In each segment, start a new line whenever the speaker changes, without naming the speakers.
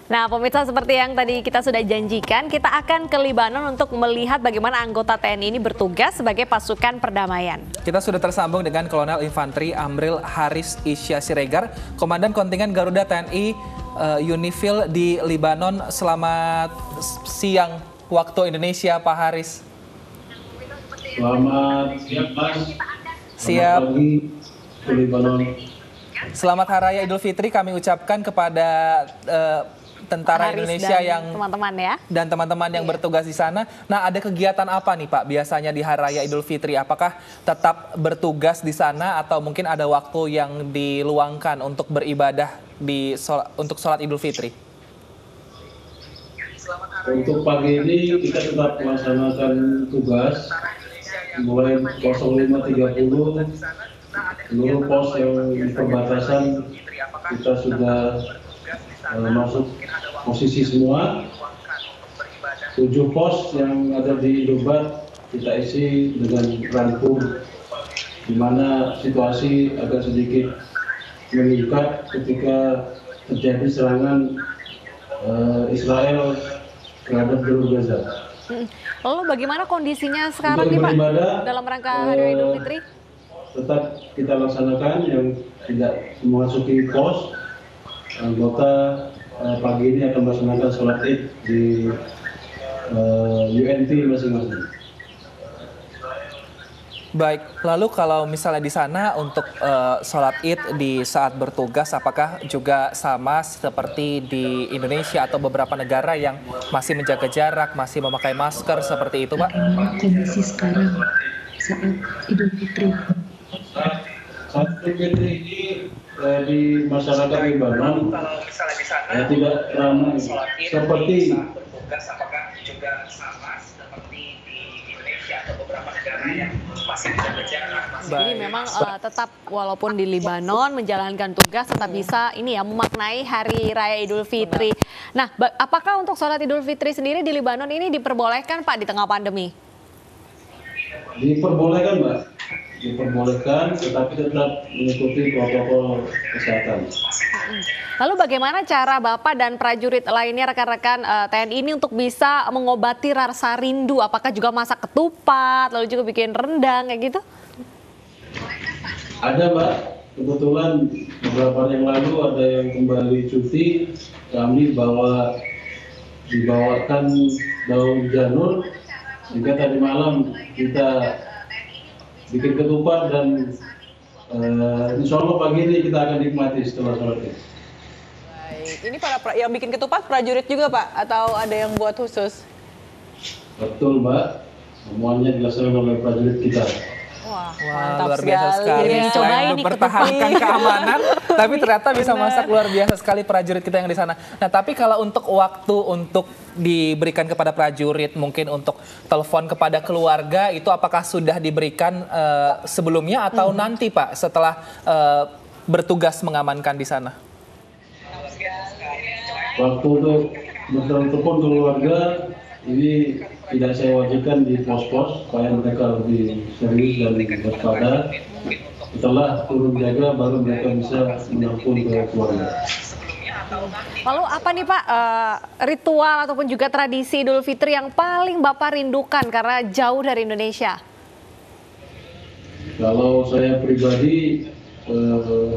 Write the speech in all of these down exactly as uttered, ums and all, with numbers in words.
Nah, pemirsa, seperti yang tadi kita sudah janjikan, kita akan ke Libanon untuk melihat bagaimana anggota T N I ini bertugas sebagai pasukan perdamaian.
Kita sudah tersambung dengan Kolonel Infanteri Amril Haris Isya Siregar, Komandan Kontingen Garuda T N I uh, Unifil di Libanon. Selamat siang waktu Indonesia, Pak Haris.
Selamat siang, Mas.
Siap.
Selamat pagi, ke Libanon.
Selamat Hari Raya Idul Fitri kami ucapkan kepada uh, tentara
Haris
Indonesia
dan
yang
teman-teman ya.
dan teman-teman yang
Iya.
bertugas di sana. Nah, ada kegiatan apa nih Pak biasanya di Hari Raya Idul Fitri? Apakah tetap bertugas di sana atau mungkin ada waktu yang diluangkan untuk beribadah di sol untuk sholat Idul Fitri?
Untuk pagi ini kita tetap melaksanakan tugas mulai lima tiga puluh seluruh pos yang di perbatasan kita sudah uh, masuk posisi semua. Tujuh pos yang ada di Indobat kita isi dengan rampur, di mana situasi agak sedikit meningkat ketika terjadi serangan uh, Israel terhadap jalur Gaza.
Lalu bagaimana kondisinya sekarang nih
Untuk
Pak
beribadah,
dalam rangka Hari Raya Idul
uh,
Fitri?
Tetap kita laksanakan yang tidak memasuki pos. Anggota uh, pagi ini akan melaksanakan sholat Id di uh, U N T masing-masing.
Baik, lalu kalau misalnya di sana untuk uh, sholat Id di saat bertugas, apakah juga sama seperti di Indonesia atau beberapa negara yang masih menjaga jarak, masih memakai masker seperti itu, Pak?
Kondisi sekarang saat Idul Fitri.
Saat Idul Fitri ini eh, di masyarakat Libanon eh, tidak ramai seperti
apakah juga sama seperti di Indonesia atau beberapa negara yang masih menjaga jarak?
Jadi memang uh, tetap walaupun di Libanon menjalankan tugas tetap bisa ini ya memaknai Hari Raya Idul Fitri. Nah, apakah untuk sholat Idul Fitri sendiri di Libanon ini diperbolehkan Pak di tengah pandemi?
Diperbolehkan, Mbak. Diperbolehkan, tetapi tetap mengikuti protokol kesehatan.
Lalu bagaimana cara Bapak dan prajurit lainnya, rekan-rekan uh, T N I ini untuk bisa mengobati rasa rindu? Apakah juga masak ketupat, lalu juga bikin rendang kayak gitu?
Ada, Mbak. Kebetulan beberapa hari yang lalu ada yang kembali cuti, kami bawa dibawakan daun janur, sehingga tadi malam kita bikin ketupat dan uh, insya Allah pagi ini kita akan nikmati setelah sholat Id.
Baik, ini para pra yang bikin ketupat prajurit juga Pak, atau ada yang buat khusus?
Betul, Mbak, semuanya dilaksanakan oleh prajurit kita.
Wah,
Wah,
mantap
luar biasa sekali.
Jadi
Selain
cobain nih
mempertahankan
ketupat.
keamanan, tapi ternyata bisa
Benar.
masak, luar biasa sekali prajurit kita yang di sana. Nah, tapi kalau untuk waktu untuk diberikan kepada prajurit, mungkin untuk telepon kepada keluarga, itu apakah sudah diberikan uh, sebelumnya atau hmm. nanti Pak setelah uh, bertugas mengamankan di sana?
Waktu untuk bertelepon ke keluarga ini tidak saya wajibkan di pos-pos supaya mereka lebih serius dan waspada. Setelah turun jaga baru mereka bisa menelpon ke keluarga.
Lalu apa nih Pak uh, ritual ataupun juga tradisi Idul Fitri yang paling Bapak rindukan karena jauh dari Indonesia?
Kalau saya pribadi eh,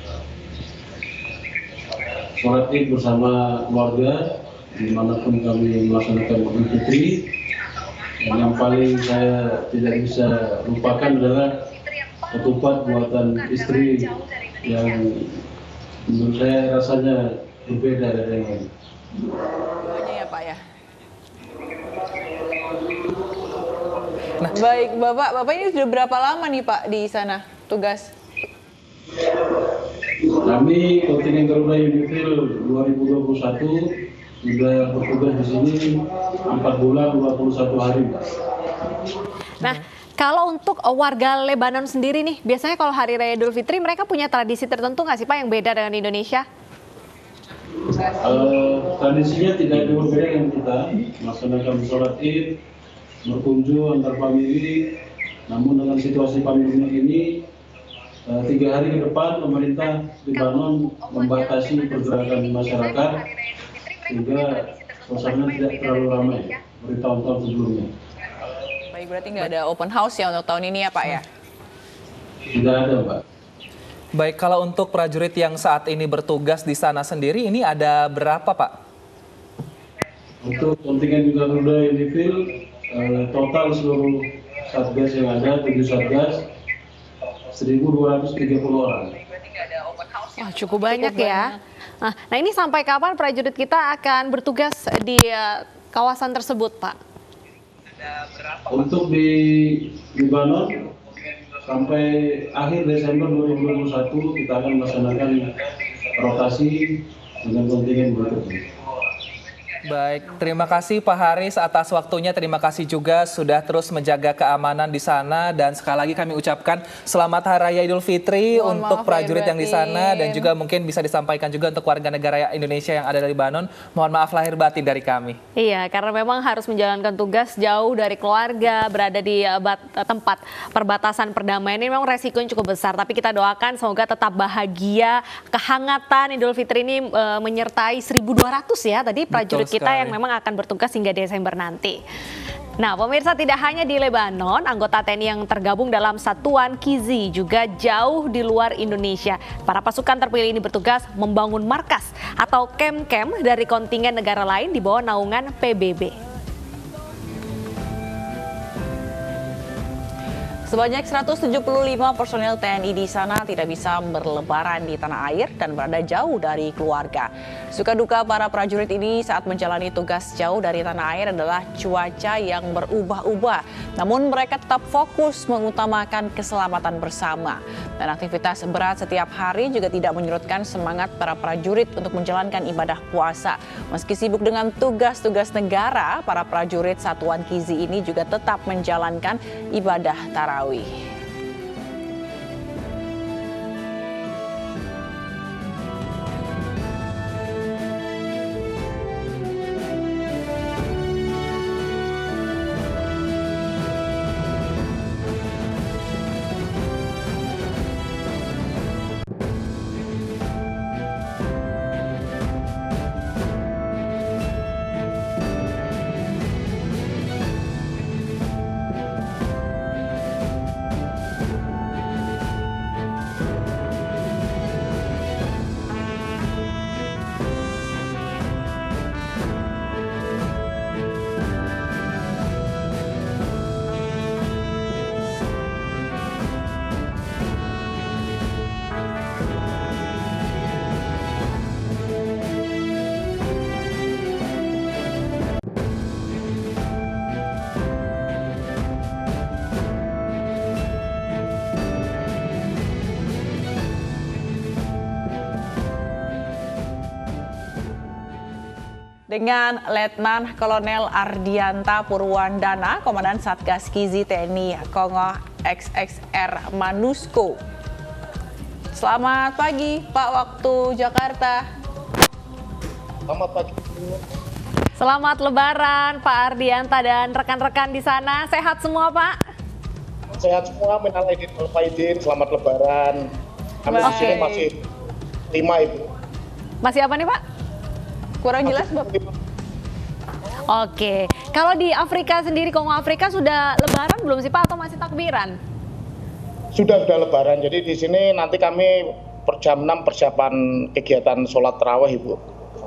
sholat Id bersama keluarga dimanapun kami melaksanakan Idul Fitri. Dan yang paling saya tidak bisa lupakan adalah ketupat buatan istri yang menurut saya rasanya berbeda dari yang lain.
Dua-duanya ya Pak ya.
Nah.
Baik, Bapak, Bapak ini sudah berapa lama nih Pak di sana tugas?
Kami kontingen Garuda Unifil dua ribu dua puluh satu sudah bertugas di sini empat bulan dua puluh satu hari, Pak.
Nah, kalau untuk warga Lebanon sendiri nih, biasanya kalau Hari Raya Idul Fitri mereka punya tradisi tertentu nggak sih Pak yang beda dengan Indonesia?
Uh, tradisinya tidak jauh berbeda dengan kita, melaksanakan sholat Id, berkunjung antar famili. Namun dengan situasi pandemi ini, uh, tiga hari ke depan pemerintah Lebanon membatasi pergerakan masyarakat sehingga suasana tidak terlalu ramai seperti tahun-tahun sebelumnya.
Baik, berarti nggak ada open house ya untuk tahun ini ya Pak ya?
Tidak ada, Pak.
Baik, kalau untuk prajurit yang saat ini bertugas di sana sendiri, ini ada berapa, Pak?
Untuk kontingen juga Garuda Indifil, eh, total seluruh satgas yang ada, tujuh satgas, seribu dua ratus tiga puluh orang.
Wah, cukup banyak ya. Nah, nah ini sampai kapan prajurit kita akan bertugas di uh, kawasan tersebut, Pak?
Untuk di Libanon, sampai akhir Desember dua ribu dua puluh satu kita akan melaksanakan rotasi dengan kontingen berikutnya.
Baik, terima kasih Pak Haris atas waktunya. Terima kasih juga sudah terus menjaga keamanan di sana. Dan sekali lagi kami ucapkan selamat Hari Raya Idul Fitri
Mohon
untuk
maaf
prajurit
lahir
yang di sana.
batin.
Dan juga mungkin bisa disampaikan juga untuk warga negara Indonesia yang ada di Libanon. Mohon maaf lahir batin dari kami.
Iya, karena memang harus menjalankan tugas jauh dari keluarga, berada di uh, bat, uh, tempat perbatasan perdamaian. Ini memang resikonya cukup besar. Tapi kita doakan semoga tetap bahagia. Kehangatan Idul Fitri ini uh, menyertai seribu dua ratus ya tadi prajurit kita
sekali.
yang memang akan bertugas hingga Desember nanti. Nah, pemirsa, tidak hanya di Lebanon, anggota T N I yang tergabung dalam Satuan Kizi juga jauh di luar Indonesia. Para pasukan terpilih ini bertugas membangun markas atau camp-camp dari kontingen negara lain di bawah naungan P B B.
Sebanyak seratus tujuh puluh lima personel T N I di sana tidak bisa berlebaran di tanah air dan berada jauh dari keluarga. Suka duka para prajurit ini saat menjalani tugas jauh dari tanah air adalah cuaca yang berubah-ubah. Namun mereka tetap fokus mengutamakan keselamatan bersama. Dan aktivitas berat setiap hari juga tidak menyurutkan semangat para prajurit untuk menjalankan ibadah puasa. Meski sibuk dengan tugas-tugas negara, para prajurit Satuan Kizi ini juga tetap menjalankan ibadah tarawih. Dengan Letnan Kolonel Ardianta Purwandana, Komandan Satgas Kizi T N I Kongo X X R Manusko. Selamat pagi, Pak, waktu Jakarta.
Selamat pagi.
Selamat Lebaran, Pak Ardianta dan rekan-rekan di sana. Sehat semua, Pak?
Sehat semua, minal aidin wal faizin, selamat Lebaran. Kami di sini masih lima, Ibu.
Masih apa nih, Pak?
Kurang jelas, Bapak.
Oke, kalau di Afrika sendiri, Kongo Afrika sudah Lebaran belum sih, Pak, atau masih takbiran?
Sudah sudah Lebaran. Jadi di sini nanti kami per jam enam persiapan kegiatan sholat tarawih, Ibu.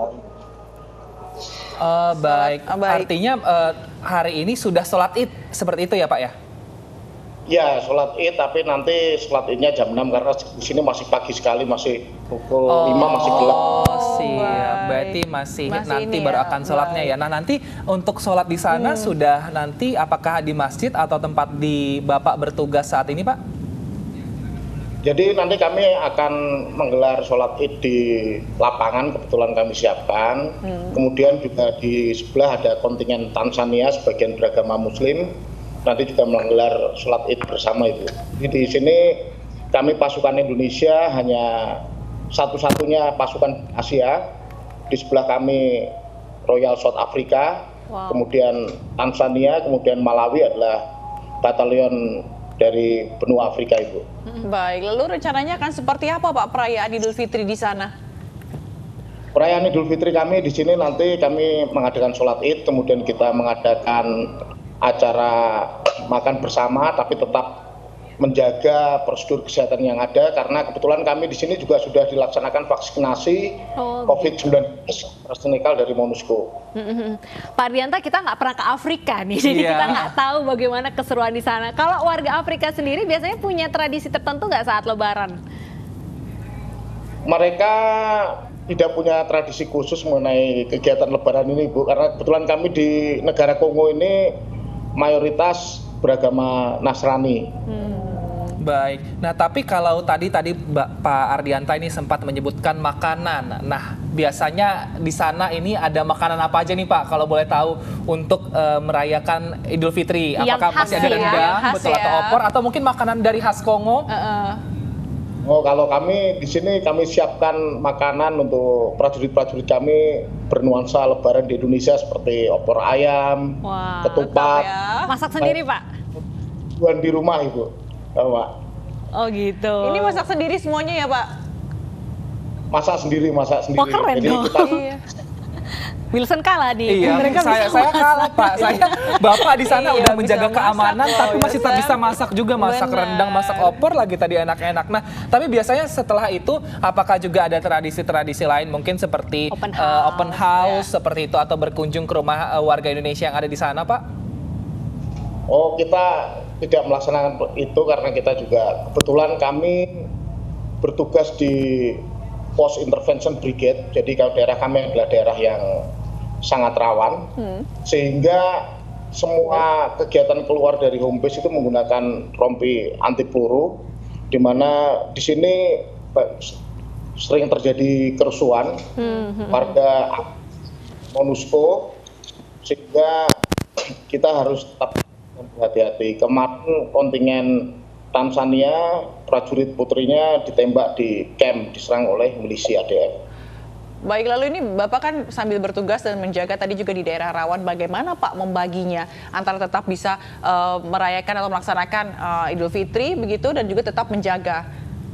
Uh, baik.
Sholat, uh, baik,
Artinya uh, hari ini sudah sholat id seperti itu ya, Pak ya?
Ya, sholat id, tapi nanti sholat idnya jam enam karena di sini masih pagi sekali, masih pukul
Oh,
lima masih gelap.
Oh, siap.
baik.
Berarti masih,
Masih
nanti
ini
baru
ya,
akan sholatnya
baik.
ya. Nah, nanti untuk sholat di sana sudah nanti apakah di masjid atau tempat di Bapak bertugas saat ini, Pak?
Jadi nanti kami akan menggelar sholat id di lapangan, kebetulan kami siapkan. Kemudian juga di sebelah ada kontingen Tanzania, sebagian beragama Muslim. Nanti juga menggelar sholat id bersama itu. Jadi di sini kami pasukan Indonesia hanya satu-satunya pasukan Asia. Di sebelah kami Royal South Africa,
Wow.
kemudian Tanzania, kemudian Malawi adalah batalion dari benua Afrika, Ibu.
Baik, lalu rencananya akan seperti apa, Pak, perayaan Idul Fitri di sana?
perayaan Idul Fitri kami di sini nanti kami mengadakan sholat Id, kemudian kita mengadakan acara makan bersama, tapi tetap menjaga prosedur kesehatan yang ada karena kebetulan kami di sini juga sudah dilaksanakan vaksinasi
Oh,
COVID sembilan belas AstraZeneca dari Monusco.
Mm-mm. Pak Ardianta, kita nggak pernah ke Afrika nih, jadi
Iya.
kita nggak tahu bagaimana keseruan di sana. Kalau warga Afrika sendiri biasanya punya tradisi tertentu nggak saat Lebaran?
Mereka tidak punya tradisi khusus mengenai kegiatan Lebaran ini, Bu, karena kebetulan kami di negara Kongo ini mayoritas beragama Nasrani.
Baik. Nah, tapi kalau tadi tadi Mbak- Pak Ardianta ini sempat menyebutkan makanan. Nah, biasanya di sana ini ada makanan apa aja nih Pak? Kalau boleh tahu untuk eh, merayakan Idul Fitri.
Yang
Apakah
khas
masih ada
ya,
rendang,
yang khas
betul, atau
ya.
opor, atau mungkin makanan dari khas Kongo?
Heeh.
Oh, kalau kami di sini kami siapkan makanan untuk prajurit-prajurit kami bernuansa Lebaran di Indonesia seperti opor ayam,
Wah,
ketupat,
ya.
masak sendiri Pak?
buan di rumah Ibu. Oh, Pak.
Oh gitu.
Ini masak sendiri semuanya ya Pak?
Masak sendiri, masak sendiri.
Wah, keren
Jadi
dong.
kita
Iya.
Wilson kalah nih.
Iya,
Mereka
saya
bisa
saya
masak.
kalah Pak. Saya Bapak di sana
Iya,
udah
bisa
menjaga
masak
keamanan,
loh,
tapi masih tak
Wilson.
bisa masak juga, masak
Benar.
rendang, masak opor lagi tadi enak-enak. Nah, tapi biasanya setelah itu apakah juga ada tradisi-tradisi lain mungkin seperti
Open
eh,
house,
open house seperti itu atau berkunjung ke rumah eh, warga Indonesia yang ada di sana, Pak?
Oh, kita tidak melaksanakan itu karena kita juga kebetulan kami bertugas di Post Intervention Brigade. Jadi kalau daerah kami adalah daerah yang sangat rawan, sehingga semua kegiatan keluar dari home base itu menggunakan rompi anti peluru, di mana di sini sering terjadi kerusuhan warga Monusco, sehingga kita harus tetap berhati-hati. Kemarin kontingen Tanzania, prajurit putrinya ditembak di camp, diserang oleh milisi A D F.
Baik, lalu ini Bapak kan sambil bertugas dan menjaga tadi juga di daerah rawan, bagaimana Pak membaginya antara tetap bisa uh, merayakan atau melaksanakan uh, Idul Fitri begitu dan juga tetap menjaga?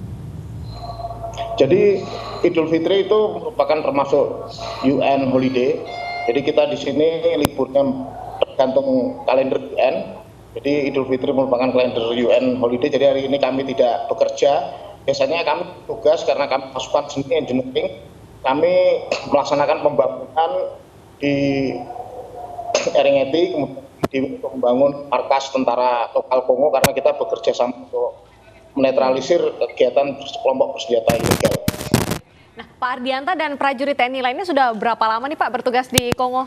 Jadi Idul Fitri itu merupakan termasuk U N holiday. Jadi kita di sini liburnya tergantung kalender U N. Jadi Idul Fitri merupakan kalender U N holiday. Jadi hari ini kami tidak bekerja. Biasanya kami tugas karena kami pasukan seni engineering. Kami melaksanakan pembangunan di Eringeti, kemudian di untuk membangun markas tentara lokal Kongo karena kita bekerja sama untuk menetralisir kegiatan kelompok bersenjata ilegal.
Nah, Pak Ardianta dan prajurit T N I lainnya sudah berapa lama nih Pak bertugas di Kongo?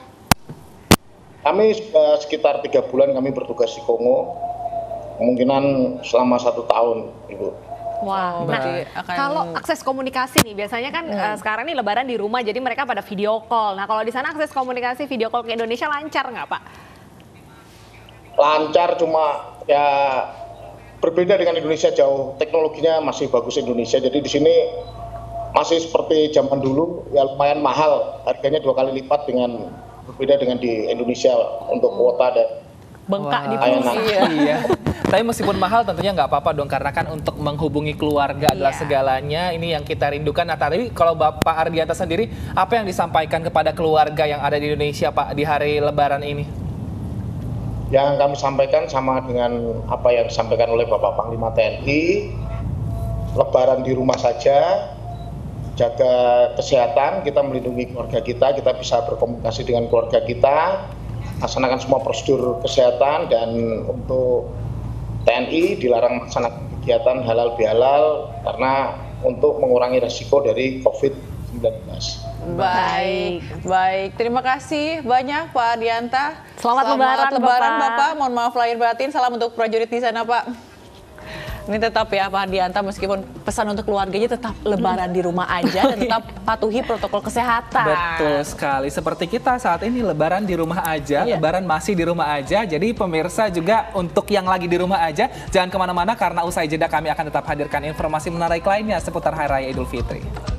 Kami sudah sekitar tiga bulan kami bertugas di Kongo, kemungkinan selama satu tahun, Ibu.
Wah, nah
berarti akan-
kalau akses komunikasi nih biasanya kan eh, sekarang nih Lebaran di rumah jadi mereka pada video call. Nah kalau di sana akses komunikasi video call ke Indonesia lancar nggak Pak?
Lancar, cuma ya berbeda dengan Indonesia jauh. Teknologinya masih bagus Indonesia. Jadi di sini masih seperti zaman dulu, ya lumayan mahal. Harganya dua kali lipat dengan berbeda dengan di Indonesia untuk kuota dan
Bengkak di
Wah,
pulsa.
Iya.
Iya. Tapi meskipun mahal tentunya nggak apa-apa dong karena kan untuk menghubungi keluarga adalah
Iya.
segalanya. Ini yang kita rindukan. Nah, tadi kalau Bapak Ardianta sendiri apa yang disampaikan kepada keluarga yang ada di Indonesia Pak di hari Lebaran ini?
yang kami sampaikan sama dengan apa yang disampaikan oleh Bapak Panglima T N I. Lebaran di rumah saja, jaga kesehatan, kita melindungi keluarga kita, kita bisa berkomunikasi dengan keluarga kita, laksanakan semua prosedur kesehatan, dan untuk T N I dilarang melaksanakan kegiatan halal bihalal karena untuk mengurangi resiko dari COVID sembilan belas.
Baik, baik. Terima kasih banyak Pak Ardianta.
Selamat Lebaran,
Lebaran
Bapak.
Bapak. Mohon maaf lahir batin. Salam untuk prajurit di sana Pak. Ini tetap ya Pak Ardianta, meskipun pesan untuk keluarganya tetap Lebaran di rumah aja dan tetap patuhi protokol kesehatan.
Betul sekali. Seperti kita saat ini Lebaran di rumah aja,
Iya.
Lebaran masih di rumah aja. Jadi pemirsa juga untuk yang lagi di rumah aja, jangan kemana-mana karena usai jeda kami akan tetap hadirkan informasi menarik lainnya seputar Hari Raya Idul Fitri.